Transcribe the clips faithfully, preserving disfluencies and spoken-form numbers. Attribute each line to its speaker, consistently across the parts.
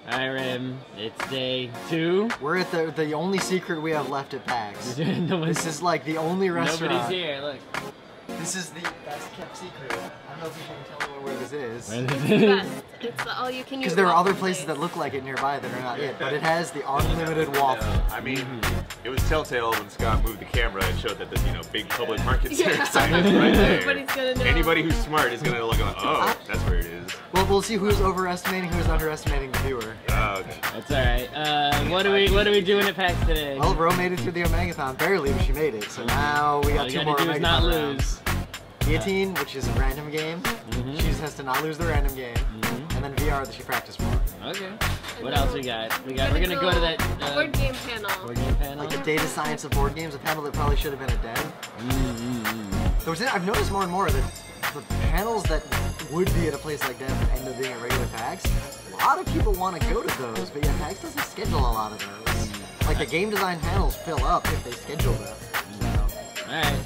Speaker 1: Alright, Rim, it's day two.
Speaker 2: We're at the the only secret we have left at PAX.
Speaker 1: no
Speaker 2: This is like the only restaurant.
Speaker 1: Nobody's here, look.
Speaker 2: This is the best kept secret. I don't know if you can tell me where this is.
Speaker 1: Where
Speaker 3: It's
Speaker 1: this
Speaker 3: the
Speaker 1: is.
Speaker 3: best. It's the all you can eat.
Speaker 2: Because there are other
Speaker 3: waffle
Speaker 2: places
Speaker 3: place.
Speaker 2: that look like it nearby that are not it, but it has the unlimited waffle.
Speaker 4: Yeah, I mean, it was telltale when Scott moved the camera and showed that the you know big public market center
Speaker 3: Yeah.
Speaker 4: sign is right there.
Speaker 3: Everybody's gonna know.
Speaker 4: Anybody who's smart is gonna look like, oh, that's where it is.
Speaker 2: Well, we'll see who's overestimating, who's underestimating the viewer.
Speaker 4: Oh, okay.
Speaker 1: That's alright. Uh, what are we what are we doing at PAX today?
Speaker 2: Well, Ro made it through the Omegathon, barely, but she made it. So now we
Speaker 1: All
Speaker 2: got
Speaker 1: you
Speaker 2: two
Speaker 1: gotta
Speaker 2: more
Speaker 1: do
Speaker 2: Omegathon
Speaker 1: is not
Speaker 2: rounds.
Speaker 1: lose.
Speaker 2: Guillotine, which is a random game.
Speaker 1: Mhm.
Speaker 2: She just has to not lose the random game.
Speaker 1: Mhm.
Speaker 2: And then V R that she practiced for.
Speaker 1: Okay. What else we got? We got. We're gonna go to that uh,
Speaker 3: board game panel.
Speaker 1: board game panel.
Speaker 2: Like the data science of board games, a panel that probably should have been a den.
Speaker 1: Mm-hmm.
Speaker 2: There was, I've noticed more and more that the panels that would be at a place like that end up being at regular PAX. A lot of people want to go to those, but yeah, PAX doesn't schedule a lot of those. Like the game design panels fill up if they schedule them. So.
Speaker 1: All right.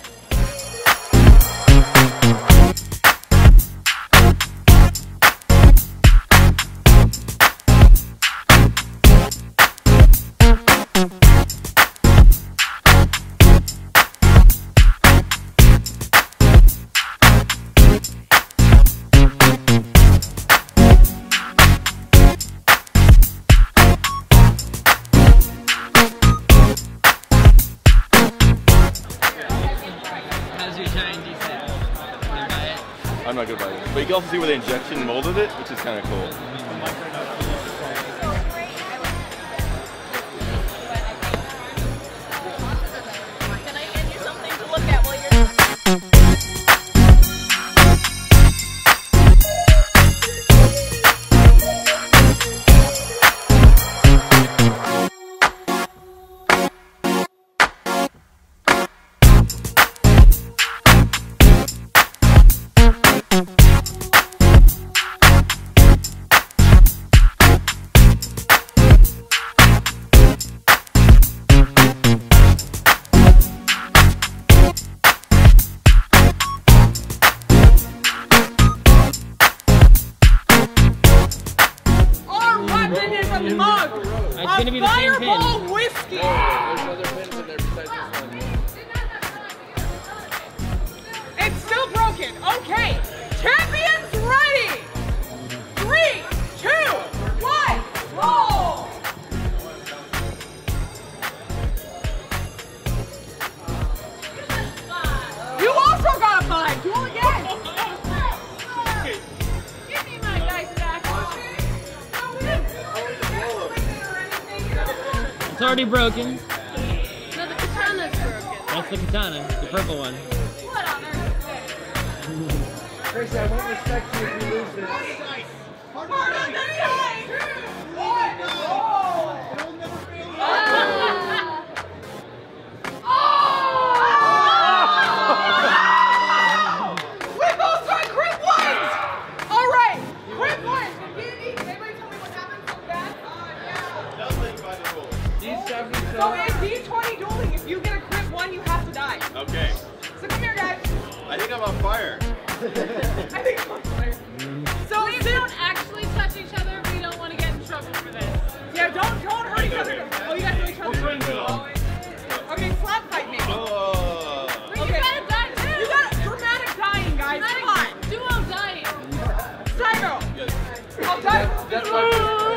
Speaker 1: How's your shine D set? Can you buy it?
Speaker 5: I'm not gonna buy it. But you can also see where the injection molded it, which is kind of cool.
Speaker 3: Can I get you something to look at while you're...
Speaker 6: Our weapon is a mug!
Speaker 1: It's gonna be
Speaker 6: A
Speaker 1: the same
Speaker 6: fireball
Speaker 1: pin.
Speaker 6: whiskey! It's still broken. Okay. Champions ready! Three, two, one, roll! You also got a five. Do it again. Give me my dice back.
Speaker 1: It's already broken.
Speaker 3: No, the katana's broken.
Speaker 1: That's the katana, the purple one.
Speaker 3: What on earth?
Speaker 2: Tracy, I won't respect you if you lose this.
Speaker 6: Part of the time. One, roll.
Speaker 3: Ah!
Speaker 6: We both got crit ones! All right, crit ones. Anybody tell me what happened so bad? So in D twenty dueling, if you get a crit one, you have to die.
Speaker 4: Okay.
Speaker 6: So come here, guys.
Speaker 4: I think I'm on fire.
Speaker 6: I think I'm on fire. So
Speaker 3: We don't actually touch each other. We don't want to get in trouble for this.
Speaker 6: yeah, don't don't hurt each other. Oh, you guys know each other. Okay, slap fight me.
Speaker 4: Oh.
Speaker 3: But
Speaker 6: Okay.
Speaker 3: you gotta die too.
Speaker 6: You got dramatic dying, guys. Come on.
Speaker 3: Duo dying.
Speaker 6: Cyro. I'll die.
Speaker 3: Oh!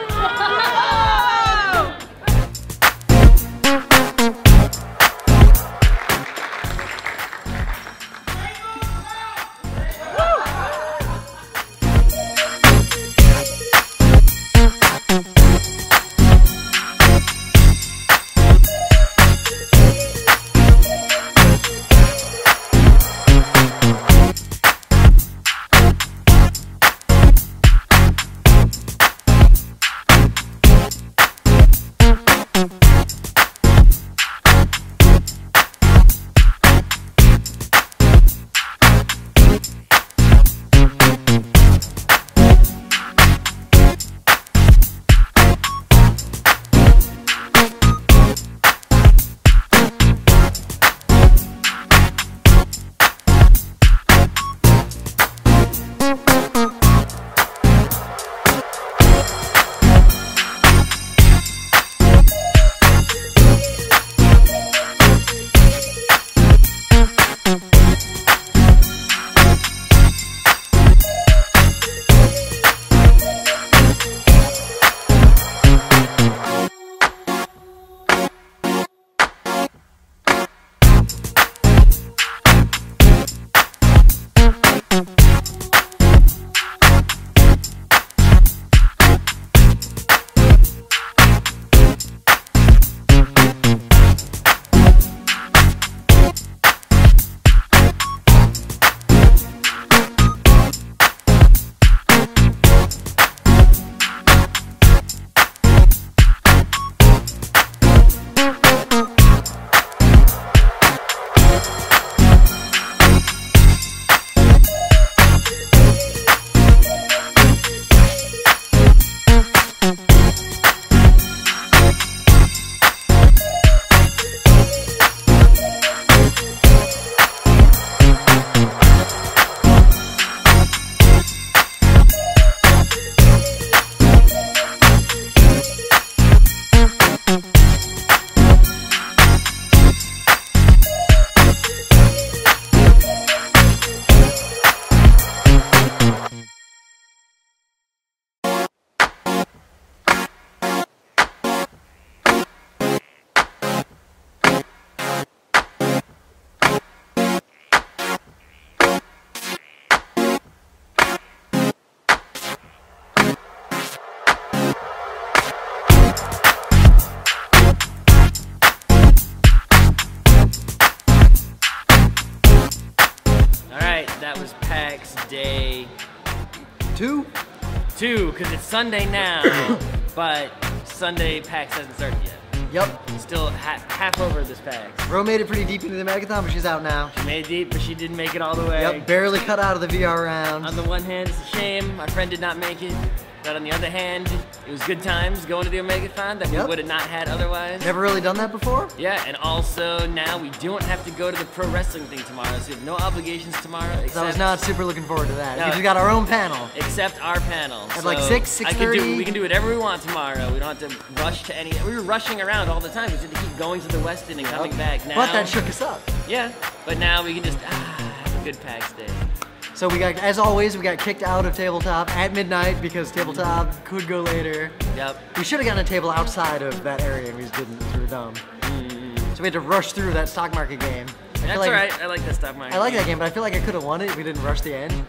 Speaker 1: two, because it's Sunday now, but Sunday PAX hasn't started yet.
Speaker 2: Yep.
Speaker 1: Still half, half over this PAX.
Speaker 2: Ro made it pretty deep into the Megathon, but she's out now.
Speaker 1: She made it deep, but she didn't make it all the way.
Speaker 2: Yep, barely cut out of the V R round.
Speaker 1: On the one hand, it's a shame my friend did not make it, but on the other hand, it was good times going to the Omegathon that
Speaker 2: Yep.
Speaker 1: we would have not had otherwise.
Speaker 2: Never really done that before?
Speaker 1: Yeah, and also now we don't have to go to the pro wrestling thing tomorrow, so we have no obligations tomorrow. Except,
Speaker 2: So I was not super looking forward to that.
Speaker 1: No.
Speaker 2: Because we got our own panel.
Speaker 1: Except our panel.
Speaker 2: At
Speaker 1: So
Speaker 2: like six,
Speaker 1: I can do,
Speaker 2: six-thirty?
Speaker 1: we can do whatever we want tomorrow. We don't have to rush to any. We were rushing around all the time. We had to keep going to the West End and coming back. Now,
Speaker 2: But that shook us up.
Speaker 1: yeah, but now we can just ah, have a good PAX day.
Speaker 2: So we got, as always, we got kicked out of tabletop at midnight because tabletop could go later.
Speaker 1: Yep.
Speaker 2: We should have gotten a table outside of that area and we just didn't, we were dumb. So we had to rush through that stock market game. I feel
Speaker 1: That's
Speaker 2: like,
Speaker 1: alright. I like that stock market.
Speaker 2: I like that game, but I feel like I could have won it if we didn't rush the end.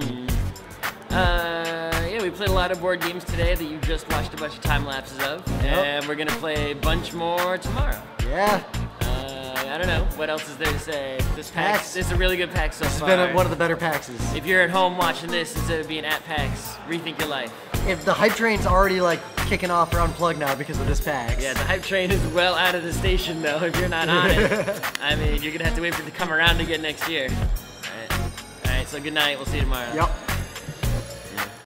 Speaker 1: Uh, yeah, we played a lot of board games today that you just watched a bunch of time lapses of,
Speaker 2: Yep.
Speaker 1: and we're gonna play a bunch more tomorrow.
Speaker 2: Yeah.
Speaker 1: Uh, I don't know what else is there to say. This PAX,
Speaker 2: PAX.
Speaker 1: this is a really good PAX so
Speaker 2: It's
Speaker 1: far.
Speaker 2: been a, one of the better PAXes.
Speaker 1: If you're at home watching this instead of being at PAX, rethink your life.
Speaker 2: If the hype train's already like kicking off or unplugged now because of this PAX.
Speaker 1: Yeah, the hype train is well out of the station though. If you're not on it, I mean, you're gonna have to wait for it to come around again next year. All right, all right. So good night. We'll see you tomorrow.
Speaker 2: Yep.